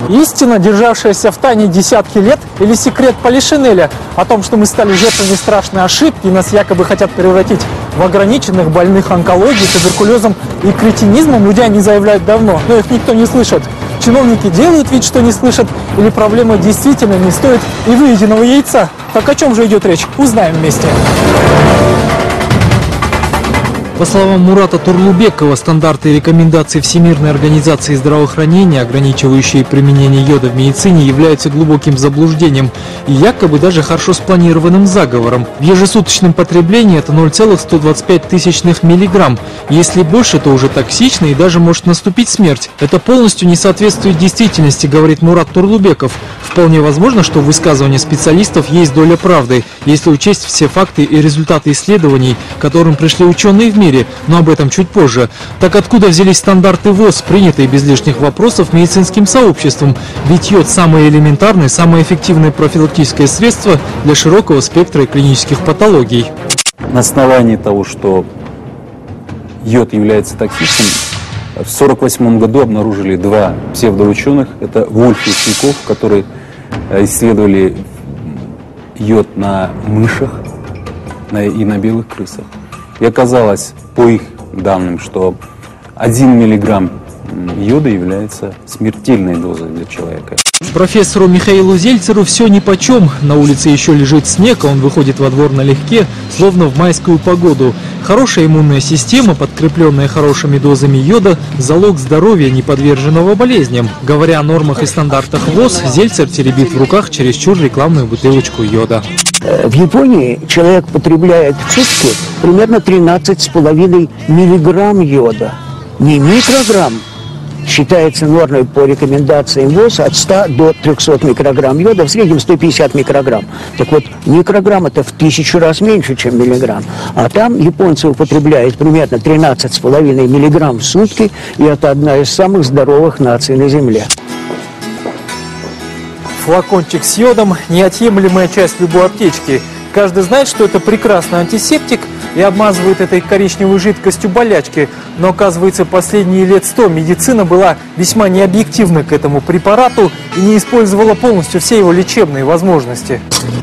Истина, державшаяся в тайне десятки лет, или секрет Полишинеля о том, что мы стали жертвами страшной ошибки и нас якобы хотят превратить в ограниченных больных онкологией, туберкулезом и кретинизмом, люди они заявляют давно, но их никто не слышит. Чиновники делают вид, что не слышат, или проблема действительно не стоит и выеденного яйца? Так о чем же идет речь? Узнаем вместе. По словам Мурата Турлубекова, стандарты и рекомендации Всемирной организации здравоохранения, ограничивающие применение йода в медицине, являются глубоким заблуждением и якобы даже хорошо спланированным заговором. В ежесуточном потреблении это 0,125 миллиграмм. Если больше, то уже токсично и даже может наступить смерть. Это полностью не соответствует действительности, говорит Мурат Турлубеков. Вполне возможно, что в высказывании специалистов есть доля правды, если учесть все факты и результаты исследований, к которым пришли ученые в мире. Но об этом чуть позже. Так откуда взялись стандарты ВОЗ, принятые без лишних вопросов медицинским сообществом? Ведь йод – самое элементарное, самое эффективное профилактическое средство для широкого спектра клинических патологий. На основании того, что йод является токсичным, в 1948 году обнаружили два псевдоученых. Это Вольф и Цвиков, которые исследовали йод на мышах и на белых крысах. И оказалось, по их данным, что 1 миллиграмм йода является смертельной дозой для человека. Профессору Михаилу Зельцеру все нипочем. На улице еще лежит снег, а он выходит во двор налегке, словно в майскую погоду. Хорошая иммунная система, подкрепленная хорошими дозами йода, залог здоровья, не подверженного болезням. Говоря о нормах и стандартах ВОЗ, Зельцер теребит в руках чересчур рекламную бутылочку йода. В Японии человек потребляет в сутки примерно 13,5 миллиграмм йода. Не микрограмм. Считается нормой по рекомендациям ВОЗ от 100 до 300 микрограмм йода, в среднем 150 микрограмм. Так вот, микрограмм это в 1000 раз меньше, чем миллиграмм. А там японцы употребляют примерно 13,5 миллиграмм в сутки, и это одна из самых здоровых наций на Земле. Флакончик с йодом – неотъемлемая часть любой аптечки. Каждый знает, что это прекрасный антисептик и обмазывает этой коричневой жидкостью болячки. Но оказывается, последние лет 100 медицина была весьма необъективна к этому препарату и не использовала полностью все его лечебные возможности.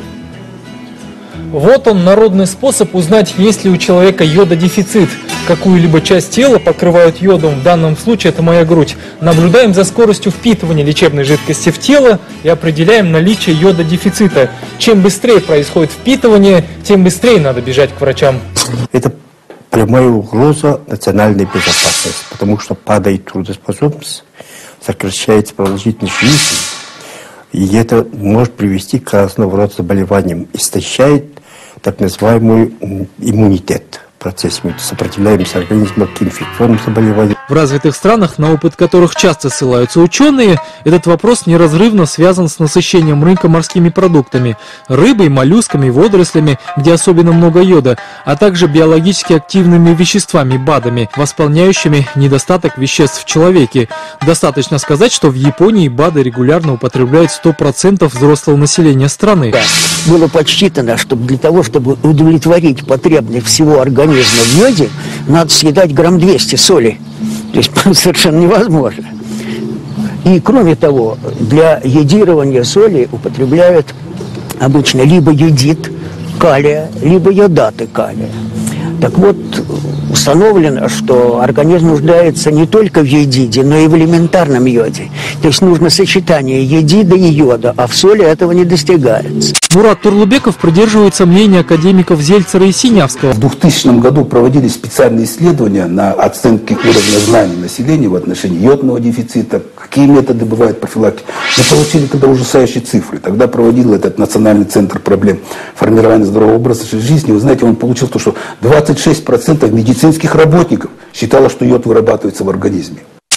Вот он, народный способ узнать, есть ли у человека йододефицит. Какую-либо часть тела покрывают йодом, в данном случае это моя грудь. Наблюдаем за скоростью впитывания лечебной жидкости в тело и определяем наличие йододефицита. Чем быстрее происходит впитывание, тем быстрее надо бежать к врачам. Это прямая угроза национальной безопасности, потому что падает трудоспособность, сокращается продолжительность жизни, и это может привести к разного рода заболеваниям, истощает так называемый иммунитет. Процесс сопротивляемости организма к инфекционным заболеваниям. В развитых странах, на опыт которых часто ссылаются ученые, этот вопрос неразрывно связан с насыщением рынка морскими продуктами, рыбой, моллюсками, водорослями, где особенно много йода, а также биологически активными веществами, БАДами, восполняющими недостаток веществ в человеке. Достаточно сказать, что в Японии БАДы регулярно употребляют 100% взрослого населения страны. Было подсчитано, что для того, чтобы удовлетворить потребность всего организма в йоде, надо съедать грамм 200 соли. То есть совершенно невозможно. И кроме того, для йодирования соли употребляют обычно либо йодид калия, либо йодаты калия. Так вот, установлено, что организм нуждается не только в йодиде, но и в элементарном йоде. То есть нужно сочетание йодида и йода, а в соли этого не достигается. Мурат Турлубеков придерживается мнения академиков Зельцера и Синявского. В 2000 году проводили специальные исследования на оценке уровня знаний населения в отношении йодного дефицита, какие методы бывают профилактики. Мы получили тогда ужасающие цифры. Тогда проводил этот Национальный центр проблем формирования здорового образа жизни. Вы знаете, он получил то, что 26% медицинских работников считало, что йод вырабатывается в организме.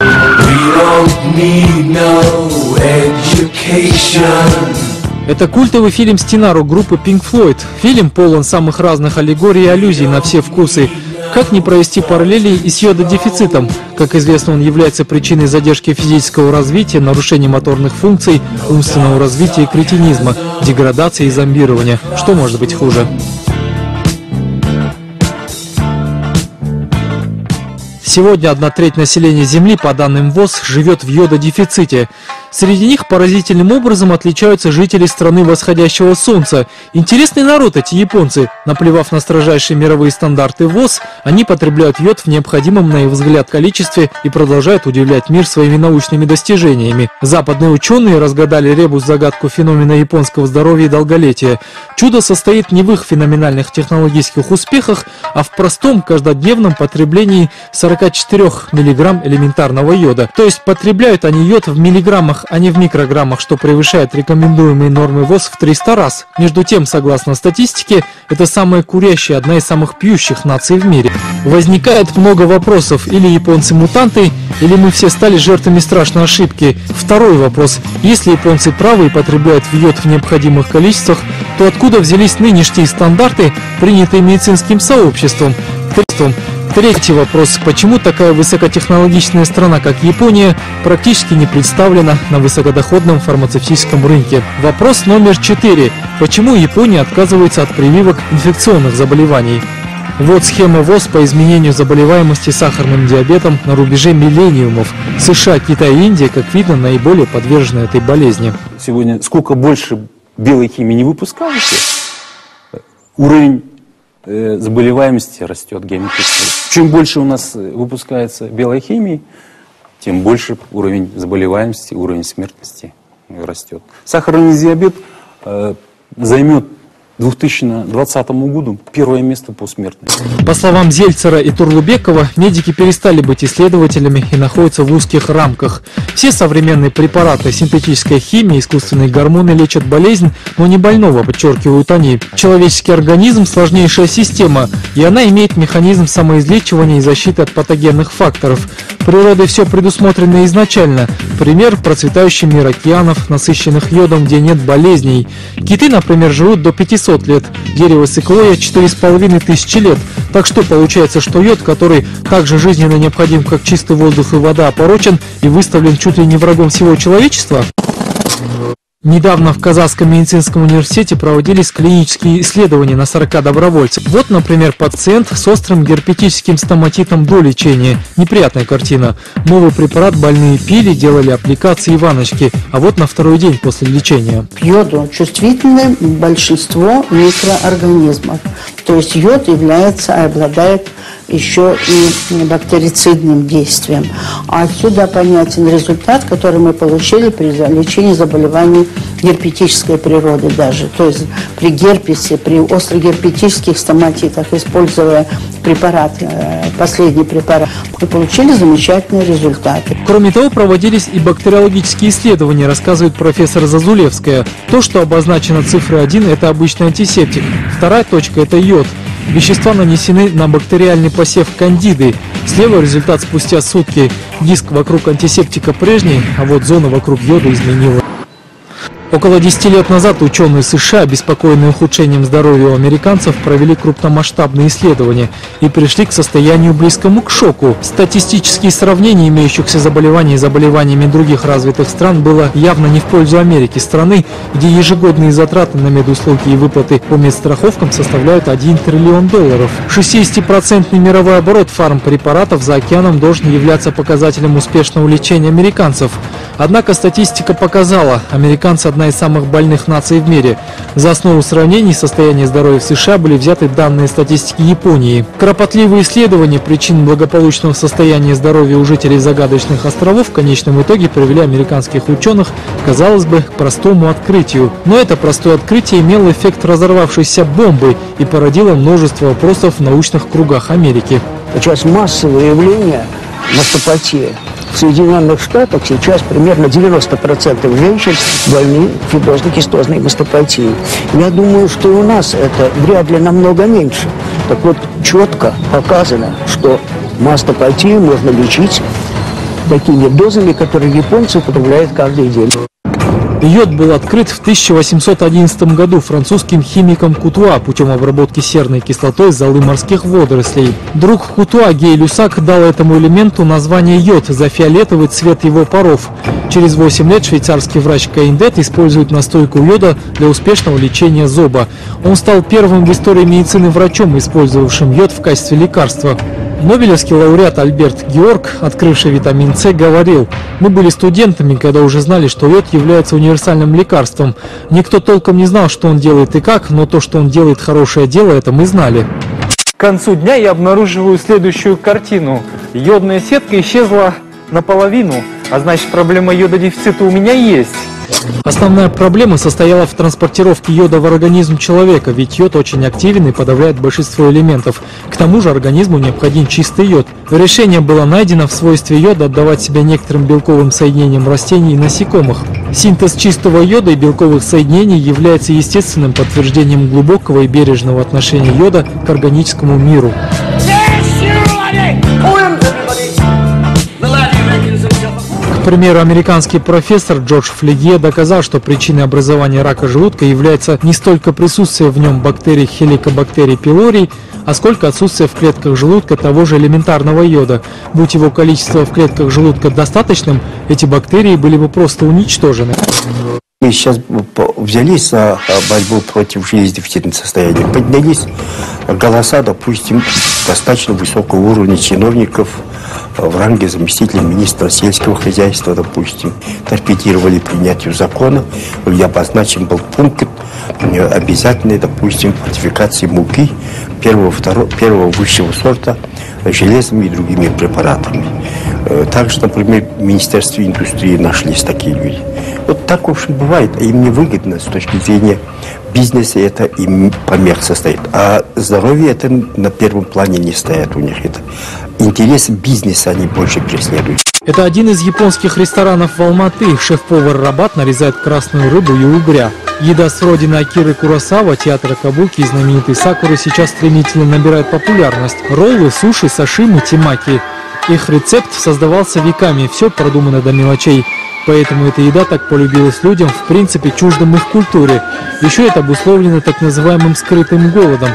Это культовый фильм «Стенару» группы Pink Floyd. Фильм полон самых разных аллегорий и аллюзий на все вкусы. Как не провести параллели и с йододефицитом? Как известно, он является причиной задержки физического развития, нарушения моторных функций, умственного развития и кретинизма, деградации и зомбирования. Что может быть хуже? Сегодня 1/3 населения Земли, по данным ВОЗ, живет в йододефиците. Среди них поразительным образом отличаются жители страны восходящего солнца. Интересный народ эти японцы. Наплевав на строжайшие мировые стандарты ВОЗ, они потребляют йод в необходимом, на их взгляд, количестве и продолжают удивлять мир своими научными достижениями. Западные ученые разгадали ребус-загадку феномена японского здоровья и долголетия. Чудо состоит не в их феноменальных технологических успехах, а в простом каждодневном потреблении 44 мг элементарного йода. То есть потребляют они йод в миллиграммах, а не в микрограммах, что превышает рекомендуемые нормы ВОЗ в 300 раз. Между тем, согласно статистике, это самая курящая, одна из самых пьющих наций в мире. Возникает много вопросов: или японцы мутанты, или мы все стали жертвами страшной ошибки. Второй вопрос: если японцы правы и потребляют йод в необходимых количествах, то откуда взялись нынешние стандарты, принятые медицинским сообществом? Третий вопрос: почему такая высокотехнологичная страна, как Япония, практически не представлена на высокодоходном фармацевтическом рынке? Вопрос номер 4. Почему Япония отказывается от прививок инфекционных заболеваний? Вот схема ВОЗ по изменению заболеваемости сахарным диабетом на рубеже миллениумов. США, Китай и Индия, как видно, наиболее подвержены этой болезни. Сегодня сколько больше белой химии не выпускалось, уровень заболеваемости растет геометрически. Чем больше у нас выпускается белой химии, тем больше уровень заболеваемости, уровень смертности растет. Сахарный диабет займет к 2020 году первое место по смертности. По словам Зельцера и Турлубекова, медики перестали быть исследователями и находятся в узких рамках. Все современные препараты, синтетическая химия, искусственные гормоны лечат болезнь, но не больного, подчеркивают они. Человеческий организм – сложнейшая система, и она имеет механизм самоизлечивания и защиты от патогенных факторов. Природой все предусмотрено изначально. Пример – процветающий мир океанов, насыщенных йодом, где нет болезней. Киты, например, живут до 500 лет, дерево секвойя – 4500 лет. Так что получается, что йод, который также жизненно необходим, как чистый воздух и вода, опорочен и выставлен чуть ли не врагом всего человечества? Недавно в Казахском медицинском университете проводились клинические исследования на 40 добровольцев. Вот, например, пациент с острым герпетическим стоматитом до лечения. Неприятная картина. Новый препарат больные пили, делали аппликации и ванночки. А вот на второй день после лечения. К йоду чувствительны большинство микроорганизмов. То есть йод обладает еще и бактерицидным действием. А отсюда понятен результат, который мы получили при лечении заболеваний герпетической природы даже. То есть при герпесе, при острогерпетических стоматитах, используя препарат, последний препарат, мы получили замечательные результаты. Кроме того, проводились и бактериологические исследования, рассказывает профессор Зазулевская. То, что обозначено цифрой 1, это обычный антисептик. Вторая точка – это йод. Вещества нанесены на бактериальный посев кандиды. Слева результат спустя сутки. Диск вокруг антисептика прежний, а вот зона вокруг йода изменилась. Около 10 лет назад ученые США, обеспокоенные ухудшением здоровья у американцев, провели крупномасштабные исследования и пришли к состоянию близкому к шоку. Статистические сравнения имеющихся заболеваний с заболеваниями других развитых стран было явно не в пользу Америки, страны, где ежегодные затраты на медуслуги и выплаты по медстраховкам составляют $1 триллион. 60% мировой оборот фармпрепаратов за океаном должен являться показателем успешного лечения американцев. Однако статистика показала, американцы одна из самых больных наций в мире. За основу сравнений состояния здоровья в США были взяты данные статистики Японии. Кропотливые исследования причин благополучного состояния здоровья у жителей загадочных островов в конечном итоге привели американских ученых, казалось бы, к простому открытию. Но это простое открытие имело эффект разорвавшейся бомбы и породило множество вопросов в научных кругах Америки. Сейчас массовое явление мастопатии. В Соединенных Штатах сейчас примерно 90% женщин больны фиброзно-кистозной мастопатией. Я думаю, что и у нас это вряд ли намного меньше. Так вот, четко показано, что мастопатию можно лечить такими дозами, которые японцы употребляют каждый день. Йод был открыт в 1811 году французским химиком Кутуа путем обработки серной кислотой золы морских водорослей. Друг Кутуа Гей Люсак дал этому элементу название йод за фиолетовый цвет его паров. Через 8 лет швейцарский врач Каиндет использует настойку йода для успешного лечения зоба. Он стал первым в истории медицины врачом, использовавшим йод в качестве лекарства. Нобелевский лауреат Альберт Георг, открывший витамин С, говорил: «Мы были студентами, когда уже знали, что йод является универсальным лекарством. Никто толком не знал, что он делает и как, но то, что он делает хорошее дело, это мы знали». К концу дня я обнаруживаю следующую картину. Йодная сетка исчезла наполовину, а значит, проблема йододефицита у меня есть. Основная проблема состояла в транспортировке йода в организм человека, ведь йод очень активен и подавляет большинство элементов. К тому же организму необходим чистый йод. Решение было найдено в свойстве йода отдавать себя некоторым белковым соединениям растений и насекомых. Синтез чистого йода и белковых соединений является естественным подтверждением глубокого и бережного отношения йода к органическому миру. К примеру, американский профессор Джордж Флегье доказал, что причиной образования рака желудка является не столько присутствие в нем бактерий Helicobacter pylori, а сколько отсутствие в клетках желудка того же элементарного йода. Будь его количество в клетках желудка достаточным, эти бактерии были бы просто уничтожены. Мы сейчас взялись за борьбу против железодефицитного состояния. Поднялись голоса, допустим, достаточно высокого уровня чиновников в ранге заместителя министра сельского хозяйства, допустим, торпедировали принятию закона, где обозначен был пункт обязательной, допустим, фортификации муки первого высшего сорта железом и другими препаратами. Также, например, в Министерстве индустрии нашлись такие люди. Вот так, в общем, бывает. Им невыгодно с точки зрения бизнеса, это им помех состоит. А здоровье это на первом плане не стоит у них. Это интересы бизнеса они больше преследуют. Это один из японских ресторанов в Алматы. Шеф-повар Рабат нарезает красную рыбу и угря. Еда с родины Акиры Куросава, театра кабуки и знаменитой сакуры сейчас стремительно набирает популярность. Роллы, суши, сашими, темаки. Их рецепт создавался веками, все продумано до мелочей. Поэтому эта еда так полюбилась людям, в принципе, чуждым их культуре. Еще это обусловлено так называемым скрытым голодом.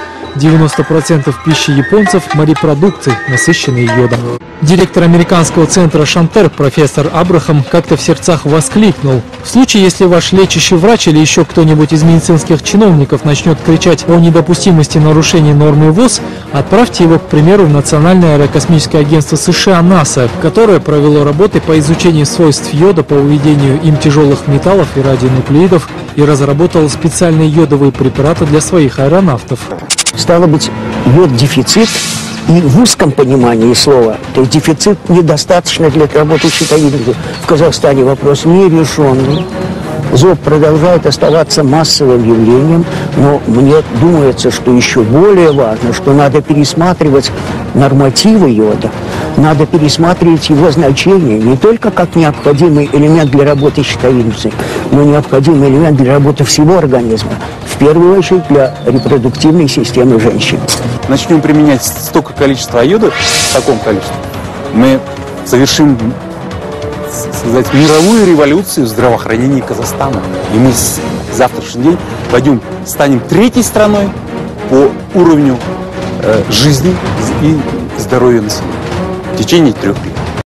90% пищи японцев – морепродукты, насыщенные йодом. Директор американского центра «Шантер» профессор Абрахам как-то в сердцах воскликнул: «В случае, если ваш лечащий врач или еще кто-нибудь из медицинских чиновников начнет кричать о недопустимости нарушения нормы ВОЗ, отправьте его, к примеру, в Национальное аэрокосмическое агентство США НАСА, которое провело работы по изучению свойств йода по выведению им тяжелых металлов и радионуклеидов и разработало специальные йодовые препараты для своих аэронавтов». Стало быть, йод-дефицит и в узком понимании слова, то есть дефицит недостаточно для работы щитовидки. В Казахстане вопрос нерешенный. ЗОП продолжает оставаться массовым явлением, но мне думается, что еще более важно, что надо пересматривать нормативы йода, надо пересматривать его значение не только как необходимый элемент для работы щитовидности, но необходимый элемент для работы всего организма, в первую очередь для репродуктивной системы женщин. Начнем применять столько количества йода, в таком количестве, мы совершим, сказать, мировую революцию в здравоохранении Казахстана. И мы с завтрашний день станем третьей страной по уровню жизни и здоровья населения в течение 3 лет.